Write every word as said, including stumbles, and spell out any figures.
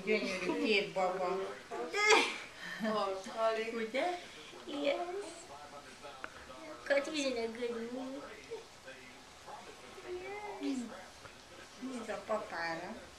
gyönyörű két baba. Ugye? Yes. Kat is in a good mood. Nézd a papára.